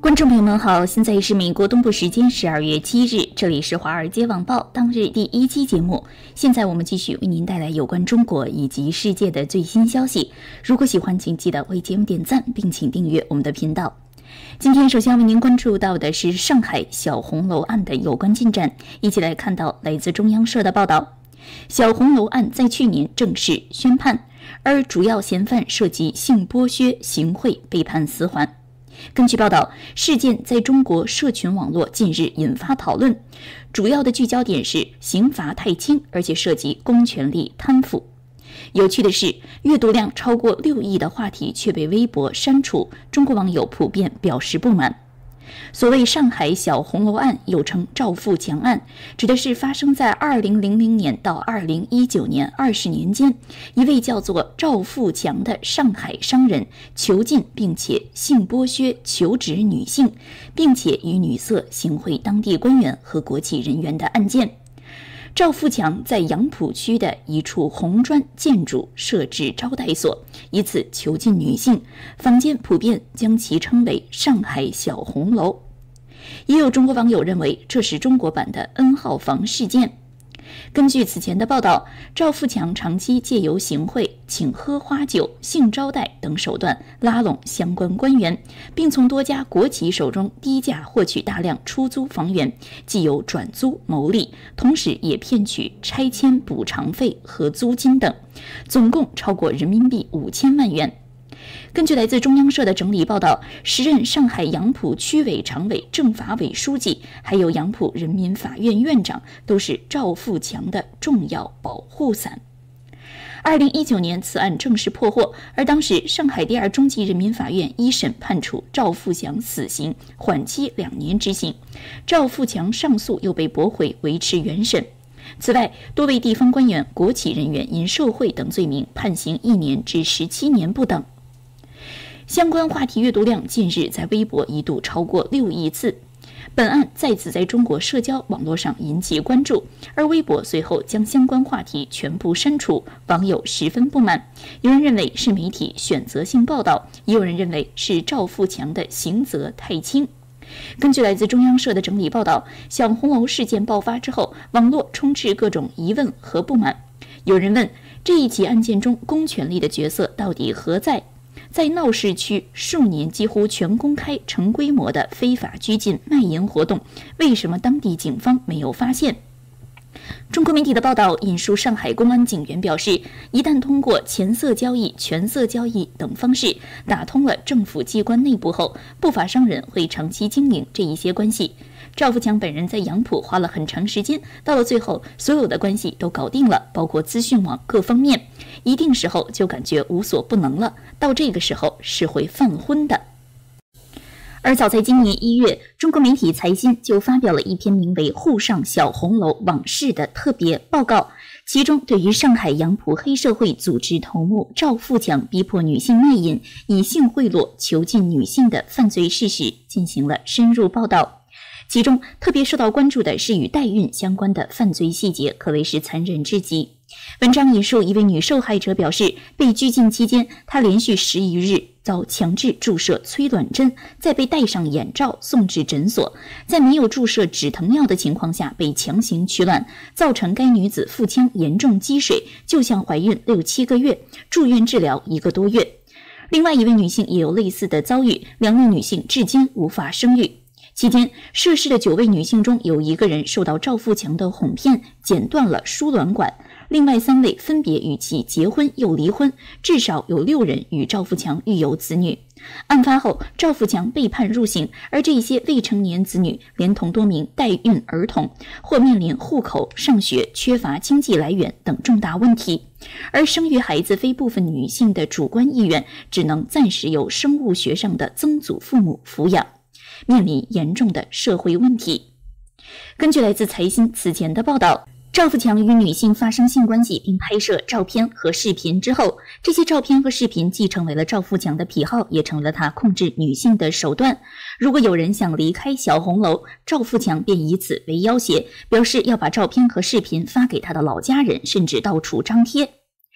观众朋友们好，现在是美国东部时间12月7日，这里是华尔街网报当日第1期节目。现在我们继续为您带来有关中国以及世界的最新消息。如果喜欢，请记得为节目点赞，并请订阅我们的频道。今天首先为您关注到的是上海小红楼案的有关进展，一起来看到来自中央社的报道。小红楼案在去年正式宣判，而主要嫌犯涉及性剥削、行贿，被判死缓。根据报道，事件在中国社群网络近日引发讨论，主要的聚焦点是刑罚太轻，而且涉及公权力贪腐。有趣的是，阅读量超过6亿的话题却被微博删除，中国网友普遍表示不满。所谓上海小红楼案，又称赵富强案，指的是发生在2000年到2019年20年间，一位叫做赵富强的上海商人囚禁并且性剥削求职女性，并且与女色行贿当地官员和国企人员的案件。赵富强在杨浦区的一处红砖建筑设置招待所，以此囚禁女性，坊间普遍将其称为上海小红楼。也有中国网友认为这是中国版的 N 号房事件。根据此前的报道，赵富强长期借由行贿、请喝花酒、性招待等手段拉拢相关官员，并从多家国企手中低价获取大量出租房源，既有转租牟利，同时也骗取拆迁补偿费和租金等，总共超过人民币5000万元。根据来自中央社的整理报道，时任上海杨浦区委常委、政法委书记，还有杨浦人民法院院长，都是赵富强的重要保护伞。2019年，此案正式破获，而当时上海第2中级人民法院一审判处赵富强死刑，缓期2年执行。赵富强上诉又被驳回，维持原审。此外，多位地方官员、国企人员因受贿等罪名判刑1年至17年不等。相关话题阅读量近日在微博一度超过6亿次，本案再次在中国社交网络上引起关注，而微博随后将相关话题全部删除，网友十分不满。有人认为是媒体选择性报道，也有人认为是赵富强的刑责太轻。根据来自中央社的整理报道，小红楼事件爆发之后，网络充斥各种疑问和不满。有人问，这一起案件中公权力的角色到底何在？在闹市区数年几乎全公开成规模的非法拘禁卖淫活动，为什么当地警方没有发现？中国媒体的报道引述上海公安警员表示，一旦通过钱色交易、权色交易等方式打通了政府机关内部后，不法商人会长期经营这一些关系。赵富强本人在杨浦花了很长时间，到了最后所有的关系都搞定了，包括资讯网各方面，一定时候就感觉无所不能了，到这个时候是会犯昏的。而早在今年1月，中国媒体财新就发表了一篇名为《沪上小红楼往事》的特别报告，其中对于上海杨浦黑社会组织头目赵富强逼迫女性卖淫、以性贿赂囚禁女性的犯罪事实进行了深入报道。其中特别受到关注的是与代孕相关的犯罪细节，可谓是残忍至极。文章引述一位女受害者表示，被拘禁期间，她连续10余日遭强制注射催卵针，再被戴上眼罩送至诊所，在没有注射止疼药的情况下被强行取卵，造成该女子腹腔严重积水，就像怀孕6、7个月，住院治疗1个多月。另外一位女性也有类似的遭遇，2位女性至今无法生育。期间，涉事的9位女性中有1个人受到赵富强的哄骗，剪断了输卵管，另外3位分别与其结婚又离婚，至少有6人与赵富强育有子女。案发后，赵富强被判入刑，而这些未成年子女连同多名代孕儿童，或面临户口、上学、缺乏经济来源等重大问题。而生育孩子非部分女性的主观意愿，只能暂时由生物学上的曾祖父母抚养，面临严重的社会问题。根据来自财新此前的报道，赵富强与女性发生性关系并拍摄照片和视频之后，这些照片和视频既成为了赵富强的癖好，也成了他控制女性的手段。如果有人想离开小红楼，赵富强便以此为要挟，表示要把照片和视频发给他的老家人，甚至到处张贴。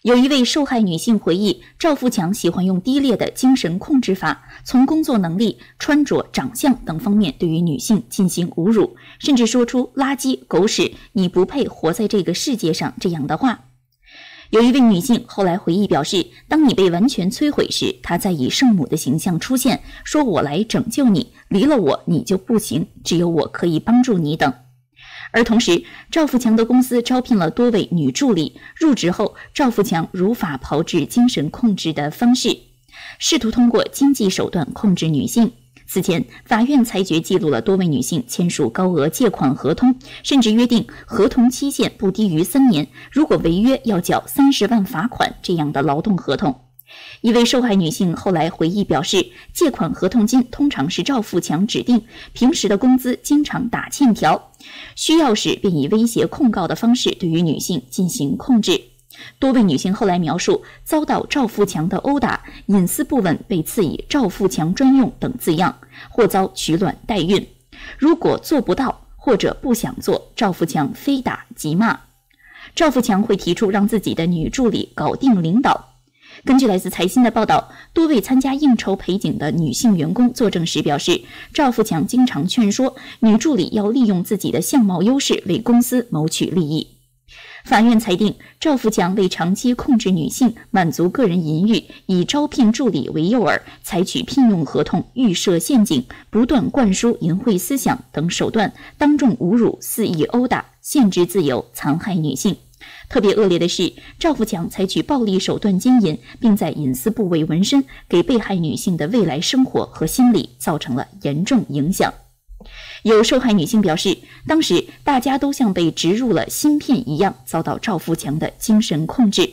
有一位受害女性回忆，赵富强喜欢用低劣的精神控制法，从工作能力、穿着、长相等方面对于女性进行侮辱，甚至说出垃圾、狗屎，你不配活在这个世界上这样的话。有一位女性后来回忆表示，当你被完全摧毁时，她在以圣母的形象出现，说我来拯救你，离了我你就不行，只有我可以帮助你等。而同时，赵富强的公司招聘了多位女助理，入职后，赵富强如法炮制精神控制的方式，试图通过经济手段控制女性。此前，法院裁决记录了多位女性签署高额借款合同，甚至约定合同期限不低于3年，如果违约要缴30万罚款这样的劳动合同。一位受害女性后来回忆表示，借款合同金通常是赵富强指定，平时的工资经常打欠条，需要时便以威胁控告的方式对于女性进行控制。多位女性后来描述遭到赵富强的殴打，隐私不稳被赐以赵富强专用等字样，或遭取卵代孕。如果做不到或者不想做，赵富强非打即骂。赵富强会提出让自己的女助理搞定领导。根据来自财新的报道，多位参加应酬陪景的女性员工作证时表示，赵富强经常劝说女助理要利用自己的相貌优势为公司谋取利益。法院裁定，赵富强为长期控制女性，满足个人淫欲，以招聘助理为诱饵，采取聘用合同、预设陷阱、不断灌输淫秽思想等手段，当众侮辱、肆意殴打、限制自由、残害女性。特别恶劣的是，赵富强采取暴力手段奸淫，并在隐私部位纹身，给被害女性的未来生活和心理造成了严重影响。有受害女性表示，当时大家都像被植入了芯片一样，遭到赵富强的精神控制。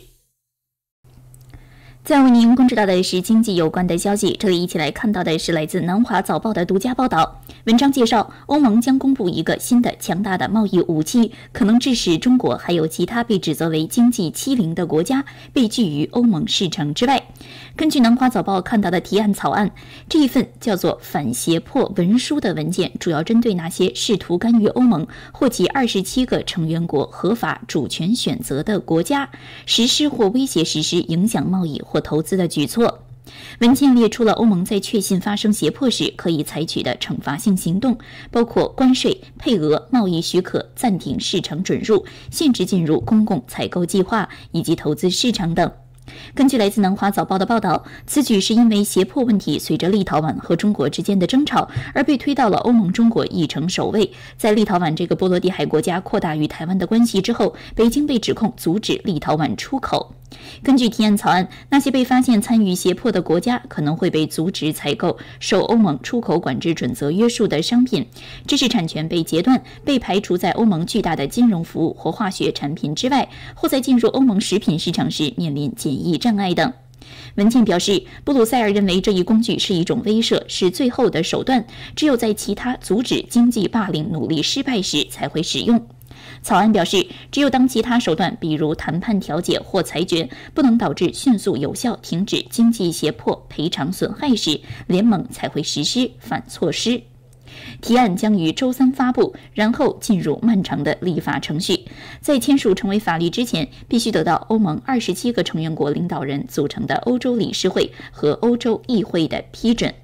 再为您关注到的是经济有关的消息，这里一起来看到的是来自南华早报的独家报道。文章介绍，欧盟将公布一个新的强大的贸易武器，可能致使中国还有其他被指责为经济欺凌的国家被拒于欧盟市场之外。根据南华早报看到的提案草案，这一份叫做反胁迫文书的文件，主要针对那些试图干预欧盟或其27个成员国合法主权选择的国家，实施或威胁实施影响贸易或投资的举措。文件列出了欧盟在确信发生胁迫时可以采取的惩罚性行动，包括关税、配额、贸易许可、暂停市场准入、限制进入公共采购计划以及投资市场等。根据来自南华早报的报道，此举是因为胁迫问题随着立陶宛和中国之间的争吵而被推到了欧盟中国议程首位。在立陶宛这个波罗的海国家扩大与台湾的关系之后，北京被指控阻止立陶宛出口。根据提案草案，那些被发现参与胁迫的国家可能会被阻止采购受欧盟出口管制准则约束的商品，知识产权被截断，被排除在欧盟巨大的金融服务或化学产品之外，或在进入欧盟食品市场时面临检疫障碍等。文件表示，布鲁塞尔认为这一工具是一种威慑，是最后的手段，只有在其他阻止经济霸凌努力失败时才会使用。草案表示，只有当其他手段，比如谈判调解或裁决，不能导致迅速有效停止经济胁迫、赔偿损害时，联盟才会实施反措施。提案将于周3发布，然后进入漫长的立法程序。在签署成为法律之前，必须得到欧盟27个成员国领导人组成的欧洲理事会和欧洲议会的批准。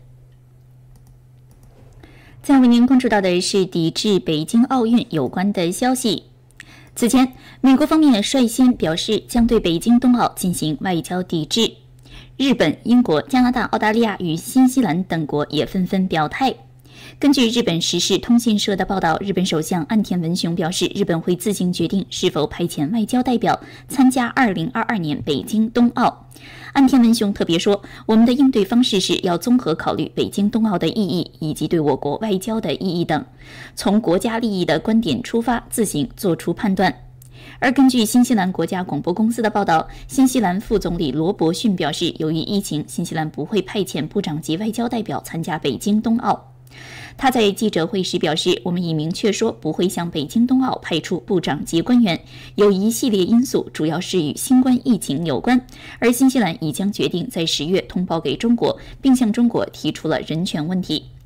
再为您关注到的是抵制北京奥运有关的消息。此前，美国方面率先表示将对北京冬奥进行外交抵制。日本、英国、加拿大、澳大利亚与新西兰等国也纷纷表态。根据日本时事通信社的报道，日本首相岸田文雄表示，日本会自行决定是否派遣外交代表参加2022年北京冬奥。岸田文雄特别说，我们的应对方式是要综合考虑北京冬奥的意义以及对我国外交的意义等，从国家利益的观点出发，自行做出判断。而根据新西兰国家广播公司的报道，新西兰副总理罗伯逊表示，由于疫情，新西兰不会派遣部长级外交代表参加北京冬奥。他在记者会时表示，我们已明确说不会向北京冬奥派出部长级官员，有一系列因素，主要是与新冠疫情有关，而新西兰已将决定在10月通报给中国，并向中国提出了人权问题。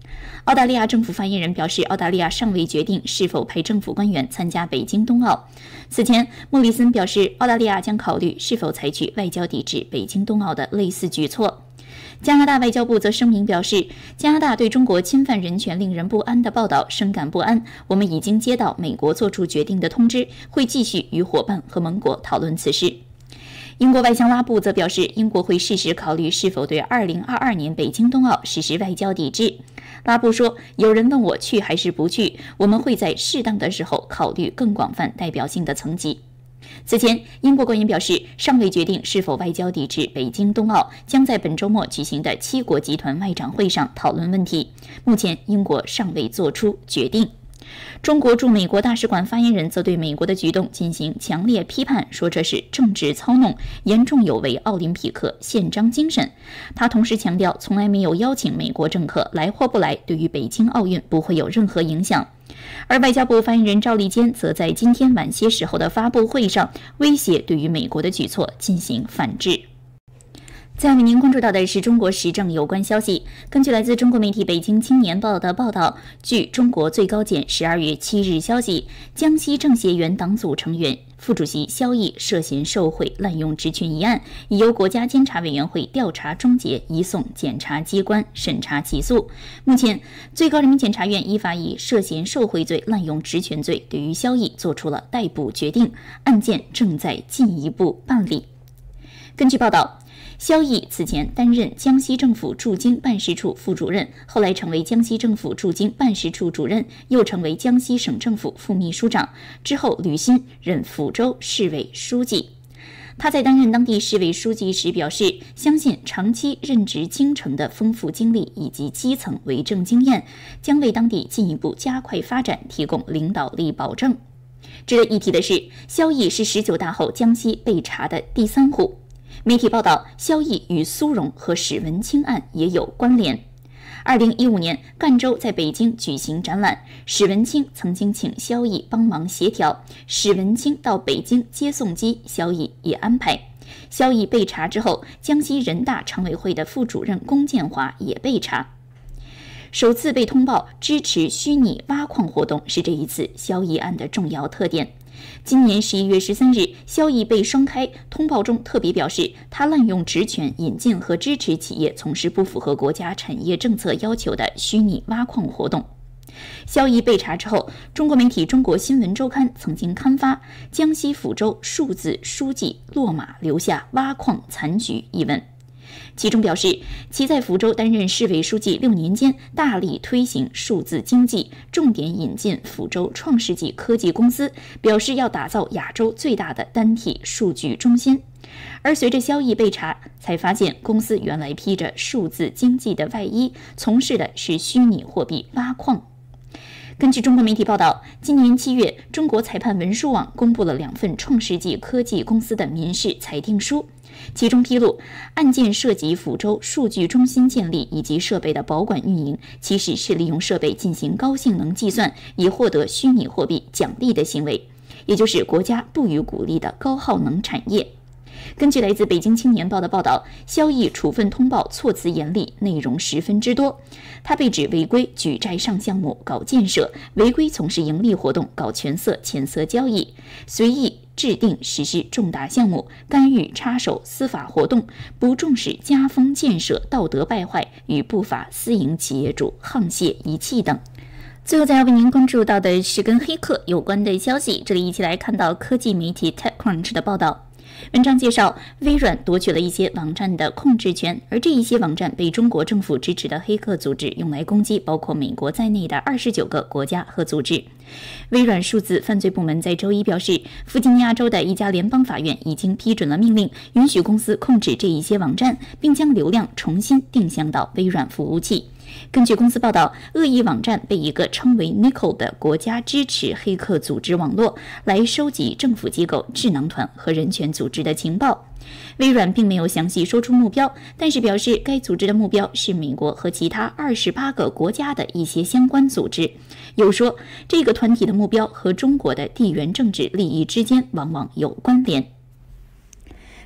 澳大利亚政府发言人表示，澳大利亚尚未决定是否派政府官员参加北京冬奥。此前，莫里森表示，澳大利亚将考虑是否采取外交抵制北京冬奥的类似举措。加拿大外交部则声明表示，加拿大对中国侵犯人权令人不安的报道深感不安，我们已经接到美国做出决定的通知，会继续与伙伴和盟国讨论此事。英国外相拉布则表示，英国会适时考虑是否对2022年北京冬奥实施外交抵制。拉布说，有人问我去还是不去，我们会在适当的时候考虑更广泛代表性的层级。此前，英国官员表示，尚未决定是否外交抵制北京冬奥，将在本周末举行的7国集团外长会上讨论问题。目前，英国尚未做出决定。中国驻美国大使馆发言人则对美国的举动进行强烈批判，说这是政治操弄，严重有违奥林匹克宪章精神。他同时强调，从来没有邀请美国政客来或不来，对于北京奥运不会有任何影响。而外交部发言人赵立坚则在今天晚些时候的发布会上威胁对于美国的举措进行反制。再为您关注到的是中国时政有关消息。根据来自中国媒体《北京青年报》的报道，据中国最高检12月7日消息，江西政协原党组成员、副主席肖毅涉嫌受贿、滥用职权一案，已由国家监察委员会调查终结，移送检察机关审查起诉。目前，最高人民检察院依法以涉嫌受贿罪、滥用职权罪对于肖毅作出了逮捕决定，案件正在进一步办理。根据报道，肖毅此前担任江西政府驻京办事处副主任，后来成为江西政府驻京办事处主任，又成为江西省政府副秘书长，之后履新任抚州市委书记。他在担任当地市委书记时表示，相信长期任职京城的丰富经历以及基层为政经验，将为当地进一步加快发展提供领导力保证。值得一提的是，肖毅是19大后江西被查的第3户。媒体报道，肖毅与苏荣和史文清案也有关联。2015年，赣州在北京举行展览，史文清曾经请肖毅帮忙协调，史文清到北京接送机，肖毅也安排。肖毅被查之后，江西人大常委会的副主任龚建华也被查。首次被通报支持虚拟挖矿活动是这一次肖毅案的重要特点。今年11月13日，肖毅被双开，通报中特别表示，他滥用职权引进和支持企业从事不符合国家产业政策要求的虚拟挖矿活动。肖毅被查之后，中国媒体《中国新闻周刊》曾经刊发江西抚州数字书记落马留下挖矿残局一文，其中表示，其在福州担任市委书记6年间，大力推行数字经济，重点引进福州创世纪科技公司，表示要打造亚洲最大的单体数据中心。而随着肖毅被查，才发现公司原来披着数字经济的外衣，从事的是虚拟货币挖矿。根据中国媒体报道，今年7月，中国裁判文书网公布了2份创世纪科技公司的民事裁定书，其中披露，案件涉及福州数据中心建立以及设备的保管运营，其实是利用设备进行高性能计算，以获得虚拟货币奖励的行为，也就是国家不予鼓励的高耗能产业。根据来自北京青年报的报道，肖毅处分通报措辞严厉，内容十分之多。他被指违规举债上项目搞建设，违规从事盈利活动搞权色钱色交易，随意制定实施重大项目，干预插手司法活动，不重视家风建设，道德败坏，与不法私营企业主沆瀣一气等。最后再要为您关注到的是跟黑客有关的消息，这里一起来看到科技媒体 TechCrunch 的报道。文章介绍，微软夺取了一些网站的控制权，而这一些网站被中国政府支持的黑客组织用来攻击包括美国在内的29个国家和组织。微软数字犯罪部门在周一表示，弗吉尼亚州的一家联邦法院已经批准了命令，允许公司控制这一些网站，并将流量重新定向到微软服务器。根据公司报道，恶意网站被一个称为 Nickel 的国家支持黑客组织网络来收集政府机构、智囊团和人权组织的情报。微软并没有详细说出目标，但是表示该组织的目标是美国和其他28个国家的一些相关组织。有说，这个团体的目标和中国的地缘政治利益之间往往有关联。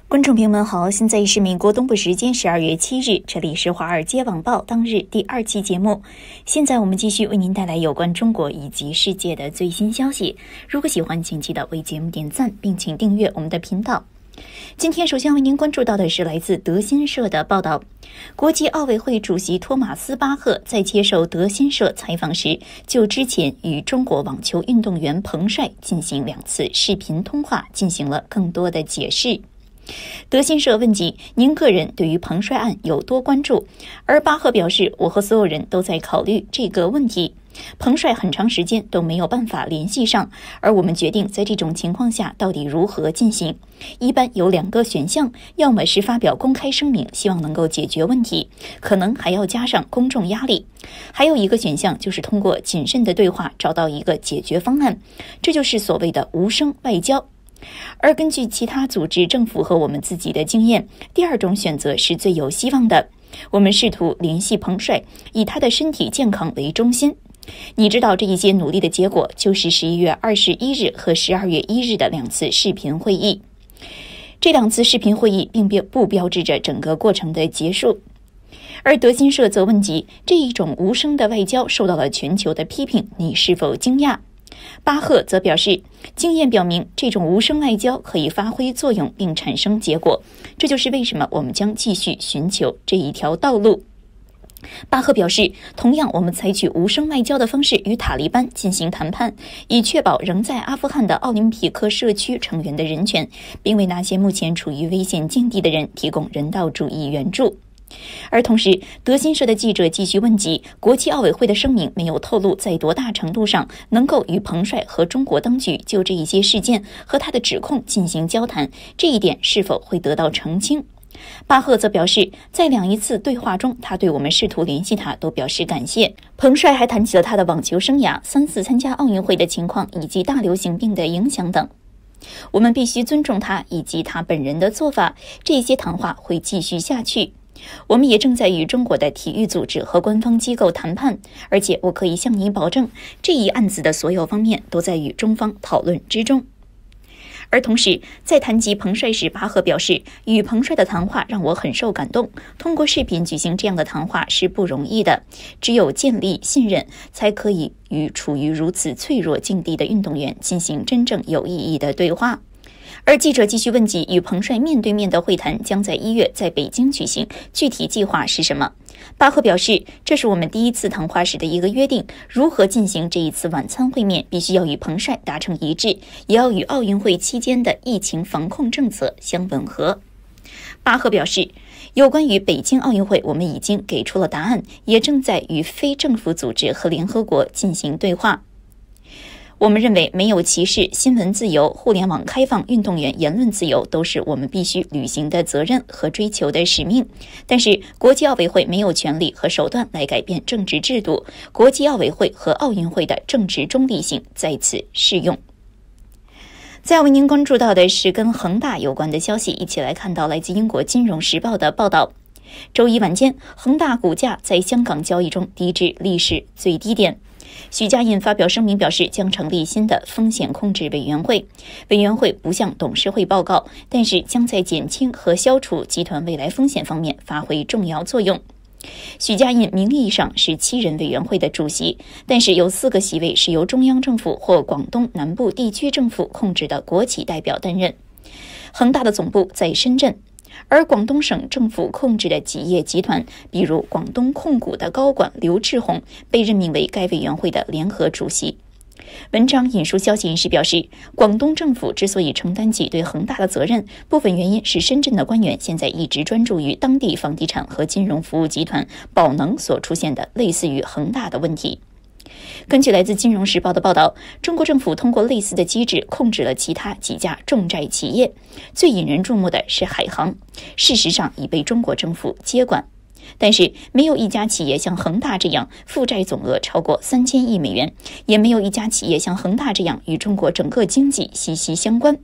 观众朋友们好，现在是美国东部时间12月7日，这里是华尔街网报当日第2期节目。现在我们继续为您带来有关中国以及世界的最新消息。如果喜欢，请记得为节目点赞，并请订阅我们的频道。今天首先为您关注到的是来自德新社的报道。国际奥委会主席托马斯·巴赫在接受德新社采访时，就之前与中国网球运动员彭帅进行2次视频通话进行了更多的解释。德新社问及您个人对于彭帅案有多关注，而巴赫表示，我和所有人都在考虑这个问题。彭帅很长时间都没有办法联系上，而我们决定在这种情况下到底如何进行。一般有2个选项，要么是发表公开声明，希望能够解决问题，可能还要加上公众压力；还有一个选项就是通过谨慎的对话找到一个解决方案，这就是所谓的无声外交。而根据其他组织、政府和我们自己的经验，第2种选择是最有希望的。我们试图联系彭帅，以他的身体健康为中心。你知道这一些努力的结果就是11月21日和12月1日的2次视频会议。这2次视频会议并不标志着整个过程的结束。而德新社则问及这一种无声的外交受到了全球的批评，你是否惊讶？巴赫则表示，经验表明这种无声外交可以发挥作用并产生结果，这就是为什么我们将继续寻求这一条道路。巴赫表示，同样我们采取无声外交的方式与塔利班进行谈判，以确保仍在阿富汗的奥林匹克社区成员的人权，并为那些目前处于危险境地的人提供人道主义援助。而同时，德新社的记者继续问及，国际奥委会的声明没有透露在多大程度上能够与彭帅和中国当局就这一些事件和他的指控进行交谈，这一点是否会得到澄清？巴赫则表示，在2次对话中，他对我们试图联系他都表示感谢。彭帅还谈起了他的网球生涯、3次参加奥运会的情况以及大流行病的影响等。我们必须尊重他以及他本人的做法，这些谈话会继续下去。我们也正在与中国的体育组织和官方机构谈判，而且我可以向您保证，这一案子的所有方面都在与中方讨论之中。而同时，在谈及彭帅时，巴赫表示，与彭帅的谈话让我很受感动。通过视频举行这样的谈话是不容易的，只有建立信任，才可以与处于如此脆弱境地的运动员进行真正有意义的对话。而记者继续问及，与彭帅面对面的会谈将在1月在北京举行，具体计划是什么？巴赫表示，这是我们第1次谈话时的一个约定，如何进行这一次晚餐会面必须要与彭帅达成一致，也要与奥运会期间的疫情防控政策相吻合。巴赫表示，有关于北京奥运会，我们已经给出了答案，也正在与非政府组织和联合国进行对话。我们认为没有歧视、新闻自由、互联网开放、运动员言论自由都是我们必须履行的责任和追求的使命。但是，国际奥委会没有权利和手段来改变政治制度。国际奥委会和奥运会的政治中立性在此适用。再为您关注到的是跟恒大有关的消息，一起来看到来自英国《金融时报》的报道。周一晚间，恒大股价在香港交易中低至历史最低点。许家印发表声明表示，将成立新的风险控制委员会。委员会不向董事会报告，但是将在减轻和消除集团未来风险方面发挥重要作用。许家印名义上是7人委员会的主席，但是有4个席位是由中央政府或广东南部地区政府控制的国企代表担任。恒大的总部在深圳，而广东省政府控制的企业集团，比如广东控股的高管刘志宏被任命为该委员会的联合主席。文章引述消息人士表示，广东政府之所以承担起对恒大的责任，部分原因是深圳的官员现在一直专注于当地房地产和金融服务集团宝能所出现的类似于恒大的问题。根据来自《金融时报》的报道，中国政府通过类似的机制控制了其他几家重债企业，最引人注目的是海航，事实上已被中国政府接管。但是没有一家企业像恒大这样负债总额超过3000亿美元，也没有一家企业像恒大这样与中国整个经济息息相关。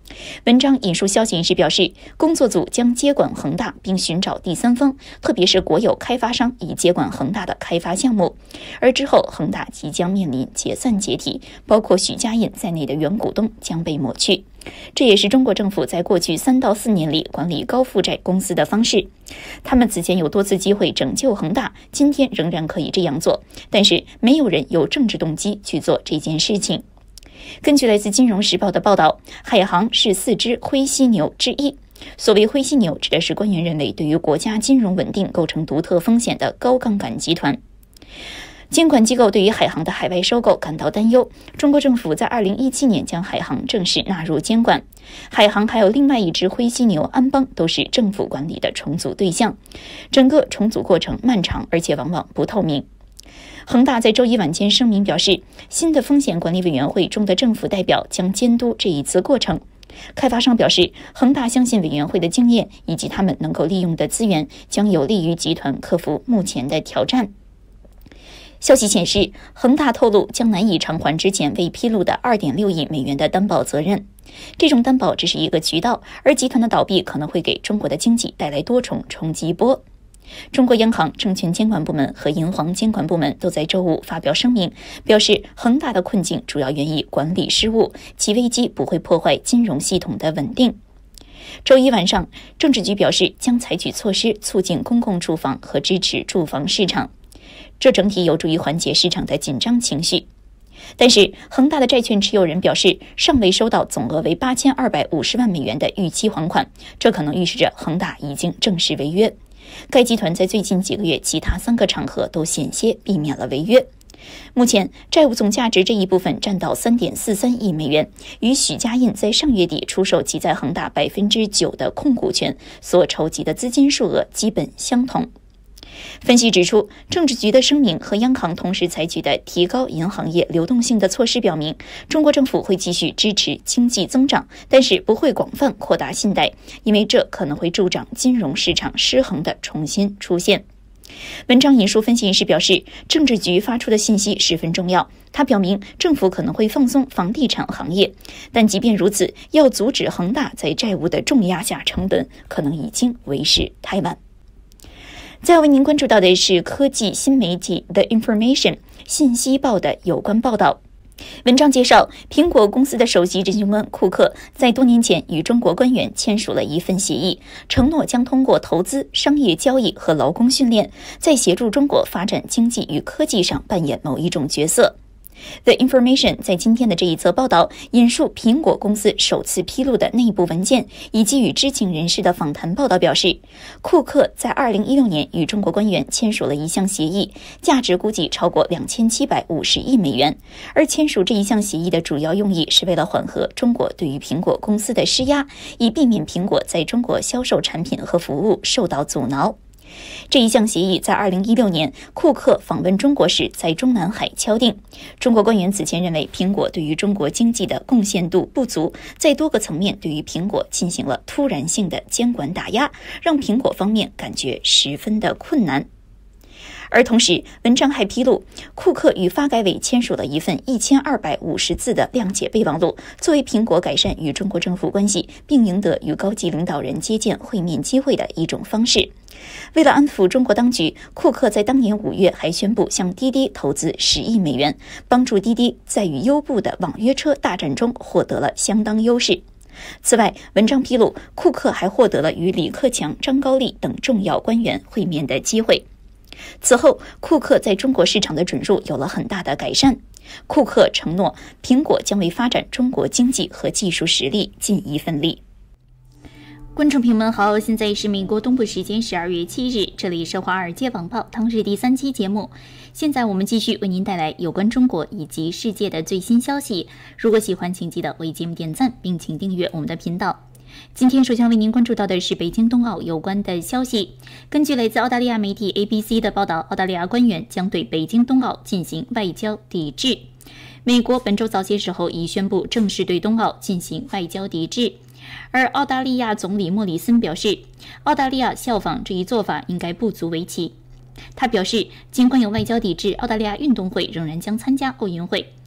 文章引述消息人士表示，工作组将接管恒大，并寻找第三方，特别是国有开发商，以接管恒大的开发项目。而之后，恒大即将面临解散解体，包括许家印在内的原股东将被抹去。这也是中国政府在过去3到4年里管理高负债公司的方式。他们此前有多次机会拯救恒大，今天仍然可以这样做，但是没有人有政治动机去做这件事情。根据来自《金融时报》的报道，海航是4只灰犀牛之一。所谓灰犀牛，指的是官员认为对于国家金融稳定构成独特风险的高杠杆集团。监管机构对于海航的海外收购感到担忧。中国政府在2017年将海航正式纳入监管。海航还有另外一只灰犀牛安邦都是政府管理的重组对象。整个重组过程漫长，而且往往不透明。恒大在周一晚间声明表示，新的风险管理委员会中的政府代表将监督这一次过程。开发商表示，恒大相信委员会的经验以及他们能够利用的资源将有利于集团克服目前的挑战。消息显示，恒大透露将难以偿还之前未披露的2.6亿美元的担保责任。这种担保只是一个渠道，而集团的倒闭可能会给中国的经济带来多重冲击波。中国央行、证券监管部门和银行监管部门都在周五发表声明，表示恒大的困境主要源于管理失误，其危机不会破坏金融系统的稳定。周一晚上，政治局表示将采取措施促进公共住房和支持住房市场，这整体有助于缓解市场的紧张情绪。但是，恒大的债券持有人表示，尚未收到总额为8250万美元的逾期还款，这可能预示着恒大已经正式违约。该集团在最近几个月其他3个场合都险些避免了违约。目前债务总价值这一部分占到3.43亿美元，与许家印在上月底出售其在恒大9%的控股权所筹集的资金数额基本相同。分析指出，政治局的声明和央行同时采取的提高银行业流动性的措施表明，中国政府会继续支持经济增长，但是不会广泛扩大信贷，因为这可能会助长金融市场失衡的重新出现。文章引述分析人士表示，政治局发出的信息十分重要，它表明政府可能会放松房地产行业，但即便如此，要阻止恒大在债务的重压下沉沦，可能已经为时太晚。再为您关注到的是科技新媒体 The Information 信息报的有关报道。文章介绍，苹果公司的首席执行官库克在多年前与中国官员签署了一份协议，承诺将通过投资、商业交易和劳工训练，在协助中国发展经济与科技上扮演某一种角色。The Information 在今天的这一则报道引述苹果公司首次披露的内部文件以及与知情人士的访谈报道表示，库克在2016年与中国官员签署了一项协议，价值估计超过2750亿美元。而签署这一项协议的主要用意是为了缓和中国对于苹果公司的施压，以避免苹果在中国销售产品和服务受到阻挠。这一项协议在2016年库克访问中国时在中南海敲定。中国官员此前认为苹果对于中国经济的贡献度不足，在多个层面对于苹果进行了突然性的监管打压，让苹果方面感觉十分的困难。而同时，文章还披露，库克与发改委签署了一份1250字的谅解备忘录，作为苹果改善与中国政府关系并赢得与高级领导人接见会面机会的一种方式。为了安抚中国当局，库克在当年5月还宣布向滴滴投资10亿美元，帮助滴滴在与优步的网约车大战中获得了相当优势。此外，文章披露，库克还获得了与李克强、张高丽等重要官员会面的机会。此后，库克在中国市场的准入有了很大的改善。库克承诺，苹果将为发展中国经济和技术实力尽一份力。观众朋友们好，现在是美国东部时间12月7日，这里是华尔街网报当日第3期节目。现在我们继续为您带来有关中国以及世界的最新消息。如果喜欢，请记得为节目点赞，并请订阅我们的频道。今天首先为您关注到的是北京冬奥有关的消息。根据来自澳大利亚媒体 ABC 的报道，澳大利亚官员将对北京冬奥进行外交抵制。美国本周早些时候已宣布正式对冬奥进行外交抵制，而澳大利亚总理莫里森表示，澳大利亚效仿这一做法应该不足为奇。他表示，尽管有外交抵制，澳大利亚运动会仍然将参加奥运会。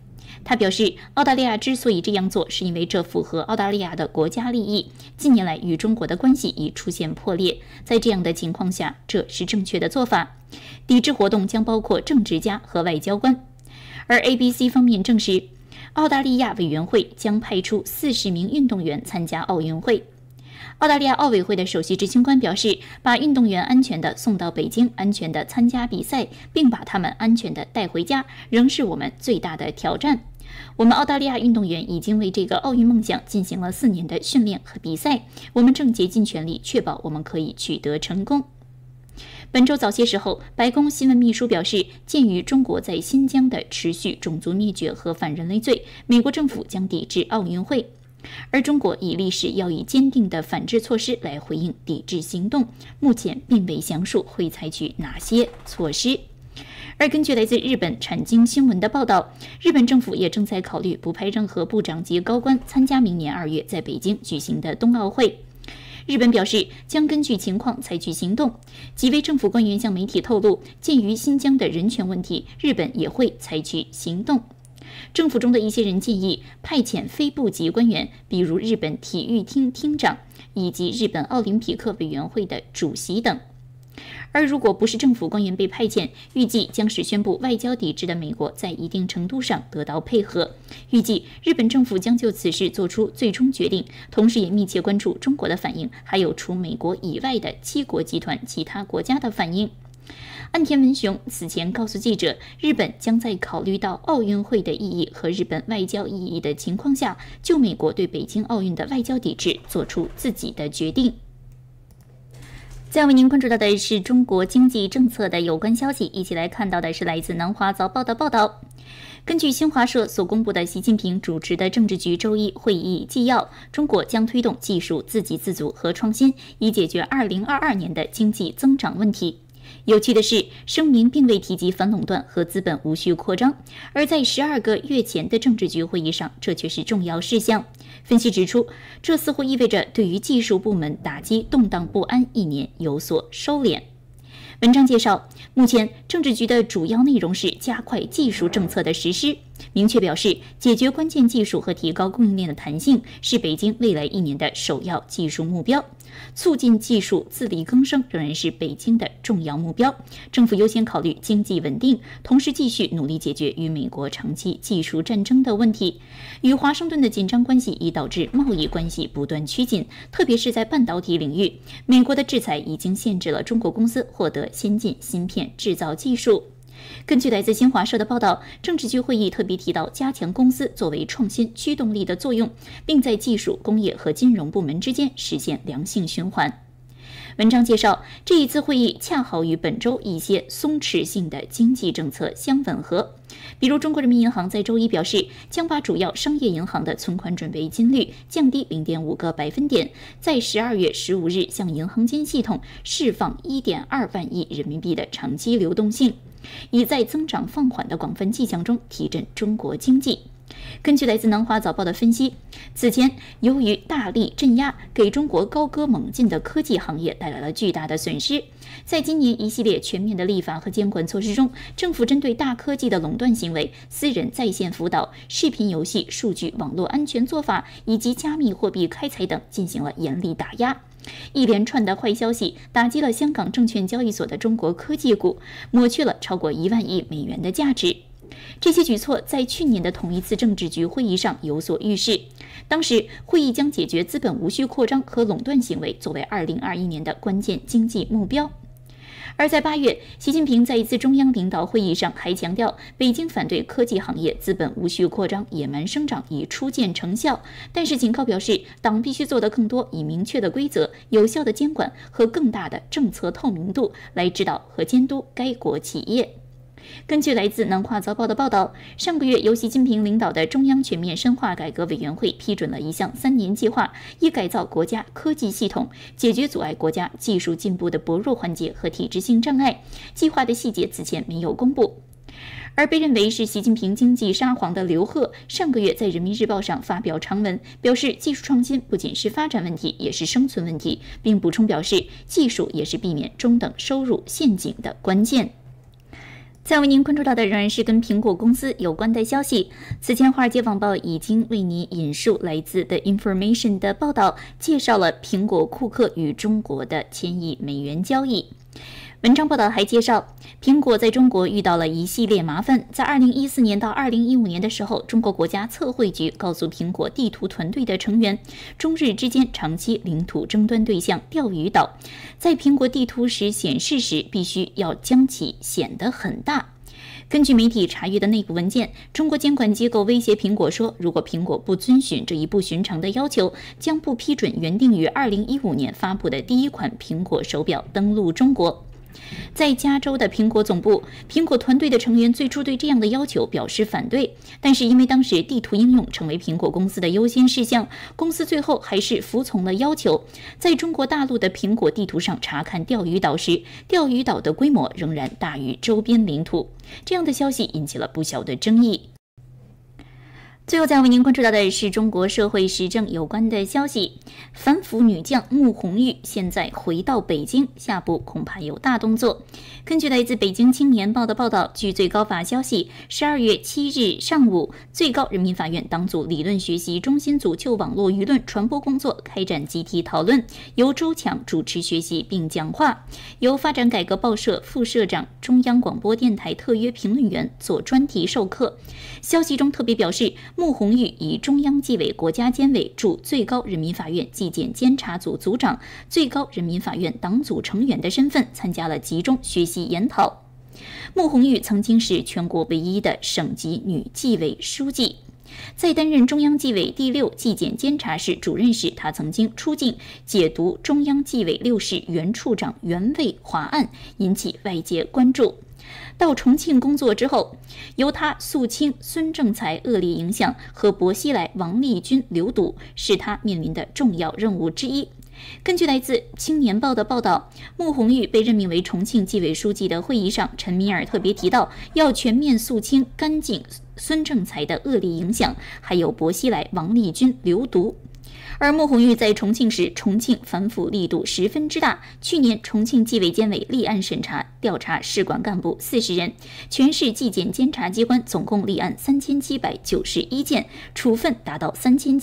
他表示，澳大利亚之所以这样做，是因为这符合澳大利亚的国家利益。近年来与中国的关系已出现破裂，在这样的情况下，这是正确的做法。抵制活动将包括政治家和外交官。而 ABC 方面证实，澳大利亚委员会将派出40名运动员参加奥运会。澳大利亚奥委会的首席执行官表示，把运动员安全地送到北京，安全地参加比赛，并把他们安全地带回家，仍是我们最大的挑战。我们澳大利亚运动员已经为这个奥运梦想进行了4年的训练和比赛，我们正竭尽全力确保我们可以取得成功。本周早些时候，白宫新闻秘书表示，鉴于中国在新疆的持续种族灭绝和反人类罪，美国政府将抵制奥运会。而中国已立誓要以坚定的反制措施来回应抵制行动，目前并未详述会采取哪些措施。而根据来自日本产经新闻的报道，日本政府也正在考虑不派任何部长级高官参加明年2月在北京举行的冬奥会。日本表示将根据情况采取行动。几位政府官员向媒体透露，鉴于新疆的人权问题，日本也会采取行动。政府中的一些人建议派遣非部级官员，比如日本体育厅厅长以及日本奥林匹克委员会的主席等。而如果不是政府官员被派遣，预计将使宣布外交抵制的美国在一定程度上得到配合。预计日本政府将就此事做出最终决定，同时也密切关注中国的反应，还有除美国以外的7国集团其他国家的反应。岸田文雄此前告诉记者，日本将在考虑到奥运会的意义和日本外交意义的情况下，就美国对北京奥运的外交抵制做出自己的决定。再为您关注到的是中国经济政策的有关消息，一起来看到的是来自南华早报的报道。根据新华社所公布的习近平主持的政治局周一会议纪要，中国将推动技术自给自足和创新，以解决2022年的经济增长问题。有趣的是，声明并未提及反垄断和资本无序扩张，而在12个月前的政治局会议上，这却是重要事项。分析指出，这似乎意味着对于技术部门打击动荡不安1年有所收敛。文章介绍，目前政治局的主要内容是加快技术政策的实施，明确表示解决关键技术和提高供应链的弹性是北京未来1年的首要技术目标。促进技术自力更生仍然是北京的重要目标，政府优先考虑经济稳定，同时继续努力解决与美国长期技术战争的问题。与华盛顿的紧张关系已导致贸易关系不断趋紧，特别是在半导体领域，美国的制裁已经限制了中国公司获得先进芯片制造技术。根据来自新华社的报道，政治局会议特别提到加强公司作为创新驱动力的作用，并在技术、工业和金融部门之间实现良性循环。文章介绍，这一次会议恰好与本周一些松弛性的经济政策相吻合。比如，中国人民银行在周一表示，将把主要商业银行的存款准备金率降低0.5个百分点，在12月15日向银行间系统释放1.2万亿人民币的长期流动性，以在增长放缓的广泛迹象中提振中国经济。根据来自南华早报的分析，此前由于大力镇压，给中国高歌猛进的科技行业带来了巨大的损失。在今年一系列全面的立法和监管措施中，政府针对大科技的垄断行为、私人在线辅导、视频游戏、数据网络安全做法以及加密货币开采等进行了严厉打压。一连串的坏消息打击了香港证券交易所的中国科技股，抹去了超过1万亿美元的价值。这些举措在去年的同一次政治局会议上有所预示，当时会议将解决资本无序扩张和垄断行为作为2021年的关键经济目标。而在8月，习近平在一次中央领导会议上还强调，北京反对科技行业资本无序扩张、野蛮生长已初见成效，但是警告表示，党必须做得更多，以明确的规则、有效的监管和更大的政策透明度来指导和监督该国企业。根据来自南华早报的报道，上个月由习近平领导的中央全面深化改革委员会批准了一项3年计划，以改造国家科技系统，解决阻碍国家技术进步的薄弱环节和体制性障碍。计划的细节此前没有公布。而被认为是习近平经济沙皇的刘鹤，上个月在人民日报上发表长文，表示技术创新不仅是发展问题，也是生存问题，并补充表示，技术也是避免中等收入陷阱的关键。 再为您关注到的仍然是跟苹果公司有关的消息。此前，《华尔街网报》已经为您引述来自 The Information 的报道，介绍了苹果库克与中国的千亿美元交易。文章报道还介绍，苹果在中国遇到了一系列麻烦。在2014年到2015年的时候，中国国家测绘局告诉苹果地图团队的成员，中日之间长期领土争端对象钓鱼岛，在苹果地图时显示时，必须要将其显得很大。根据媒体查阅的内部文件，中国监管机构威胁苹果说，如果苹果不遵循这一不寻常的要求，将不批准原定于2015年发布的第一款苹果手表登陆中国。在加州的苹果总部，苹果团队的成员最初对这样的要求表示反对，但是因为当时地图应用成为苹果公司的优先事项，公司最后还是服从了要求。在中国大陆的苹果地图上查看钓鱼岛时，钓鱼岛的规模仍然大于周边领土。这样的消息引起了不小的争议。最后再为您关注到的是中国社会时政有关的消息。反腐女将穆红玉现在回到北京，下步恐怕有大动作。根据来自北京青年报的报道，据最高法消息，12月7日上午，最高人民法院党组理论学习中心组就网络舆论传播工作开展集体讨论，由周强主持学习并讲话，由发展改革报社副社长、中央广播电台特约评论员做专题授课。消息中特别表示，穆红玉以中央纪委国家监委驻最高人民法院纪检监察组组长、最高人民法院党组成员的身份参加了集中学习研讨。穆红玉曾经是全国唯一的省级女纪委书记。在担任中央纪委第6纪检监察室主任时，他曾经出镜解读中央纪委6室原处长原位华案，引起外界关注。到重庆工作之后，由他肃清孙政才恶劣影响和薄熙来、王立军流毒是他面临的重要任务之一。根据来自青年报的报道，穆红玉被任命为重庆纪委书记的会议上，陈敏尔特别提到要全面肃清干净孙政才的恶劣影响，还有薄熙来、王立军流毒。而穆红玉在重庆时，重庆反腐力度十分之大。去年，重庆纪委监委立案审查调查市管干部40人，全市纪检监察机关总共立案3791件，处分达到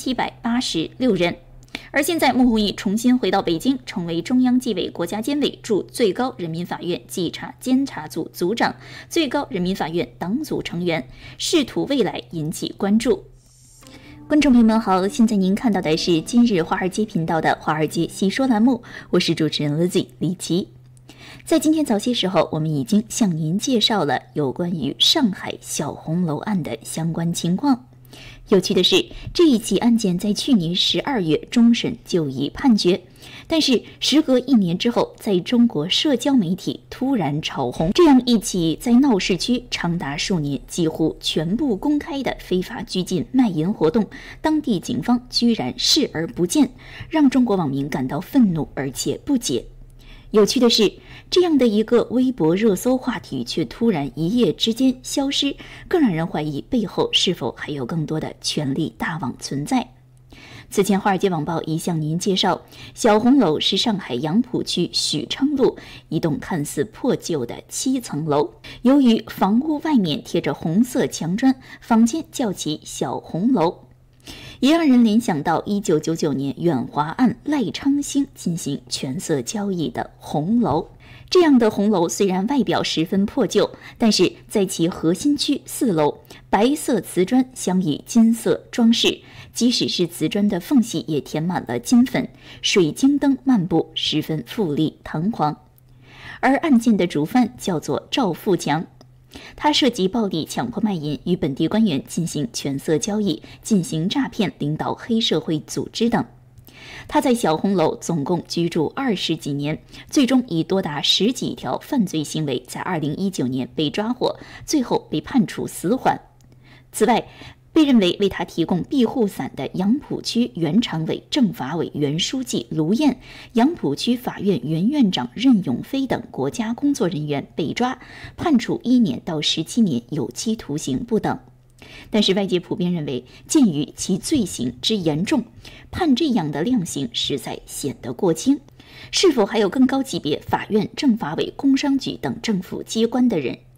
3786人。而现在，穆红玉重新回到北京，成为中央纪委国家监委驻最高人民法院纪察监察组组长、最高人民法院党组成员，仕途未来引起关注。观众朋友们好，现在您看到的是今日华尔街频道的华尔街细说栏目，我是主持人 Lizzy 李琦。在今天早些时候，我们已经向您介绍了有关于上海小红楼案的相关情况。有趣的是，这一起案件在去年12月终审就已判决，但是时隔1年之后，在中国社交媒体突然炒红这样一起在闹市区长达数年几乎全部公开的非法拘禁卖淫活动，当地警方居然视而不见，让中国网民感到愤怒而且不解。有趣的是，这样的一个微博热搜话题却突然一夜之间消失，更让人怀疑背后是否还有更多的权力大网存在。此前，《华尔街网报》已向您介绍，小红楼是上海杨浦区许昌路一栋看似破旧的7层楼，由于房屋外面贴着红色墙砖，坊间叫其小红楼，也让人联想到1999年远华案赖昌星进行权色交易的红楼。这样的红楼虽然外表十分破旧，但是在其核心区4楼，白色瓷砖镶以金色装饰，即使是瓷砖的缝隙也填满了金粉，水晶灯漫步，十分富丽堂皇。而案件的主犯叫做赵富强，他涉及暴力强迫卖淫，与本地官员进行权色交易，进行诈骗，领导黑社会组织等。他在小红楼总共居住20几年，最终以多达10几条犯罪行为，在2019年被抓获，最后被判处死缓。此外，被认为为他提供庇护伞的杨浦区原常委、政法委原书记卢燕、杨浦区法院原院长任永飞等国家工作人员被抓，判处1年到17年有期徒刑不等。但是外界普遍认为，鉴于其罪行之严重，判这样的量刑实在显得过轻。是否还有更高级别法院、政法委、工商局等政府机关的人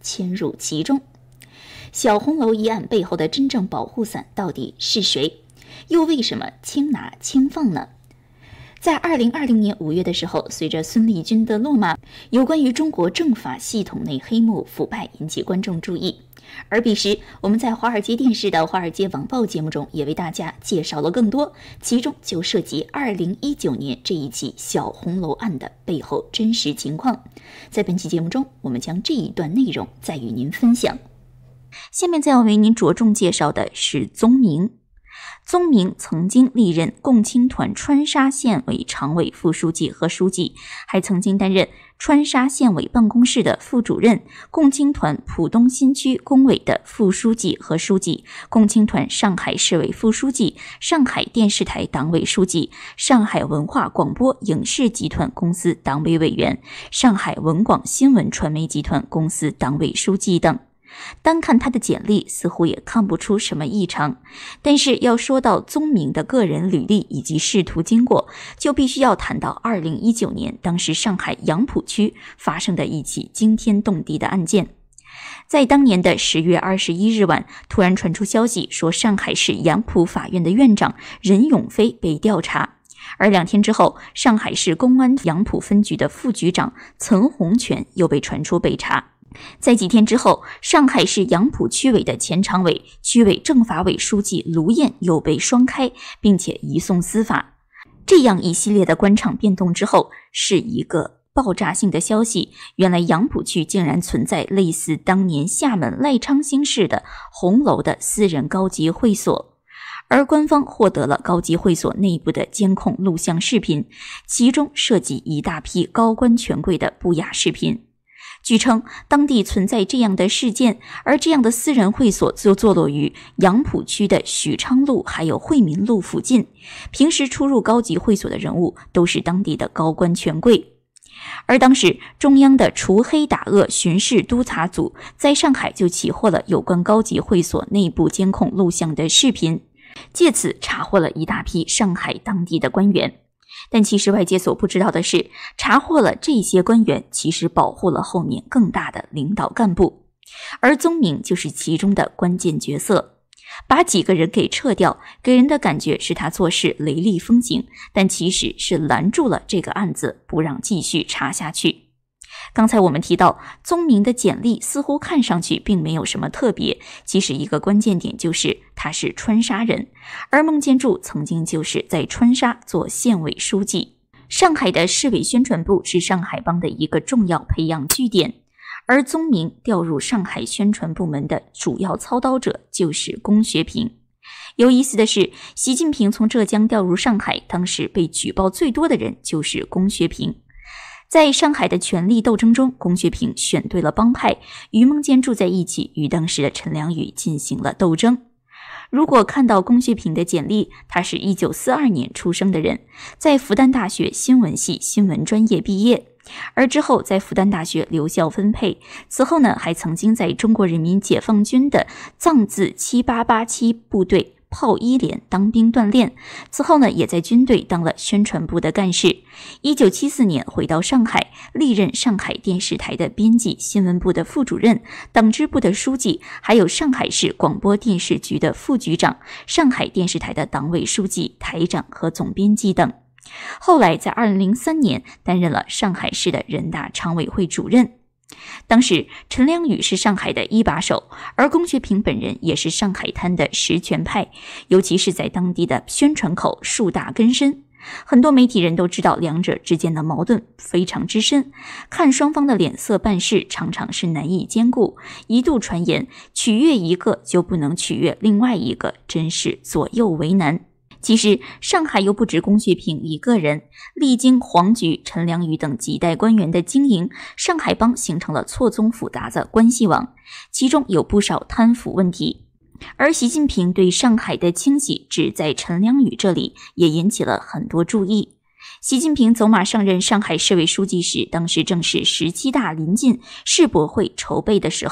牵入其中。小红楼一案背后的真正保护伞到底是谁？又为什么轻拿轻放呢？在2020年5月的时候，随着孙立军的落马，有关于中国政法系统内黑幕腐败引起观众注意。而彼时，我们在华尔街电视的《华尔街网报》节目中也为大家介绍了更多，其中就涉及2019年这一起小红楼案的背后真实情况。在本期节目中，我们将这一段内容再与您分享。下面再要为您着重介绍的是宗明。宗明曾经历任共青团川沙县委常委、副书记和书记，还曾经担任川沙县委办公室的副主任、共青团浦东新区工委的副书记和书记、共青团上海市委副书记、上海电视台党委书记、上海文化广播影视集团公司党委委员、上海文广新闻传媒集团公司党委书记等。单看他的简历似乎也看不出什么异常，但是要说到宗明的个人履历以及仕途经过，就必须要谈到2019年当时上海杨浦区发生的一起惊天动地的案件。在当年的10月21日晚，突然传出消息说上海市杨浦法院的院长任永飞被调查，而2天之后，上海市公安杨浦分局的副局长岑洪权又被传出被查。在几天之后，上海市杨浦区委的前常委、区委政法委书记卢燕又被双开，并且移送司法。这样一系列的官场变动之后，是一个爆炸性的消息，原来杨浦区竟然存在类似当年厦门赖昌星市的红楼的私人高级会所。而官方获得了高级会所内部的监控录像视频，其中涉及一大批高官权贵的不雅视频。据称，当地存在这样的事件，而这样的私人会所就坐落于杨浦区的许昌路还有惠民路附近，平时出入高级会所的人物都是当地的高官权贵。而当时中央的除黑打恶巡视督察组在上海就起获了有关高级会所内部监控录像的视频，借此查获了一大批上海当地的官员。但其实外界所不知道的是，查获了这些官员，其实保护了后面更大的领导干部，而宗明就是其中的关键角色。把几个人给撤掉，给人的感觉是他做事雷厉风行，但其实是拦住了这个案子，不让继续查下去。刚才我们提到，宗明的简历似乎看上去并没有什么特别，其实一个关键点就是他是川沙人，而孟建柱曾经就是在川沙做县委书记。上海的市委宣传部是上海帮的一个重要培养据点，而宗明调入上海宣传部门的主要操刀者就是龚学平。有意思的是，习近平从浙江调入上海，当时被举报最多的人就是龚学平。在上海的权力斗争中，龚学平选对了帮派，与孟建柱在一起，与当时的陈良宇进行了斗争。如果看到龚学平的简历，他是1942年出生的人，在复旦大学新闻系新闻专业毕业，而之后在复旦大学留校分配，此后呢，还曾经在中国人民解放军的藏自7887部队炮一连当兵锻炼，此后呢，也在军队当了宣传部的干事。1974年回到上海，历任上海电视台的编辑新闻部的副主任、党支部的书记，还有上海市广播电视局的副局长、上海电视台的党委书记、台长和总编辑等。后来在2003年担任了上海市的人大常委会主任。当时陈良宇是上海的一把手，而龚学平本人也是上海滩的实权派，尤其是在当地的宣传口树大根深。很多媒体人都知道两者之间的矛盾非常之深，看双方的脸色办事常常是难以兼顾，一度传言取悦一个就不能取悦另外一个，真是左右为难。其实上海又不止龚学平一个人，历经黄菊、陈良宇等几代官员的经营，上海帮形成了错综复杂的关系网，其中有不少贪腐问题。而习近平对上海的清洗只在陈良宇这里，也引起了很多注意。习近平走马上任上海市委书记时，当时正是17大临近，世博会筹备的时候。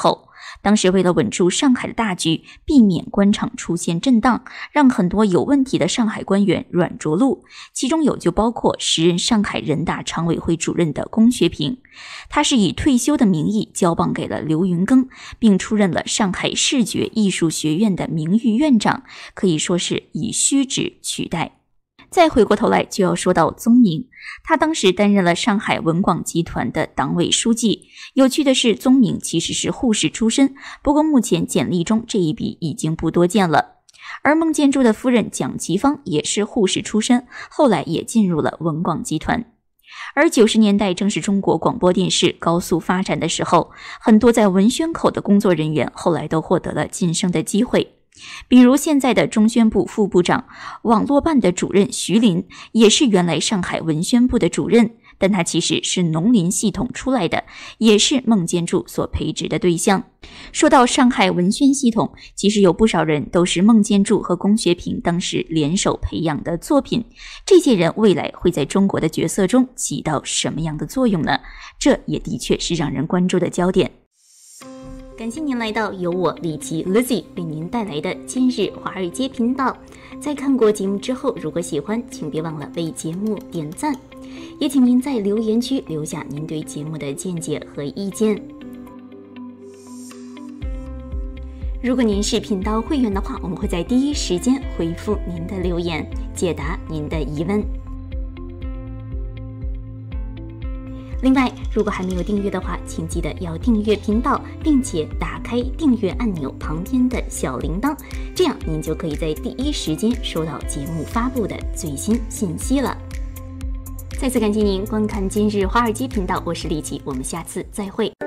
当时为了稳住上海的大局，避免官场出现震荡，让很多有问题的上海官员软着陆，其中就包括时任上海人大常委会主任的龚学平。他是以退休的名义交棒给了刘云庚，并出任了上海视觉艺术学院的名誉院长，可以说是以虚职取代。再回过头来就要说到宗明，他当时担任了上海文广集团的党委书记。有趣的是，宗明其实是护士出身，不过目前简历中这一笔已经不多见了。而孟建柱的夫人蒋吉芳也是护士出身，后来也进入了文广集团。而90年代正是中国广播电视高速发展的时候，很多在文宣口的工作人员后来都获得了晋升的机会。比如现在的中宣部副部长、网络办的主任徐林，也是原来上海文宣部的主任，但他其实是农林系统出来的，也是孟建柱所培植的对象。说到上海文宣系统，其实有不少人都是孟建柱和龚学平当时联手培养的作品。这些人未来会在中国的角色中起到什么样的作用呢？这也的确是让人关注的焦点。感谢您来到由我李琦 Lizzy 为您带来的今日华尔街频道。在看过节目之后，如果喜欢，请别忘了为节目点赞，也请您在留言区留下您对节目的见解和意见。如果您是频道会员的话，我们会在第一时间回复您的留言，解答您的疑问。另外，如果还没有订阅的话，请记得要订阅频道，并且打开订阅按钮旁边的小铃铛，这样您就可以在第一时间收到节目发布的最新信息了。再次感谢您观看今日华尔街频道，我是李琦，我们下次再会。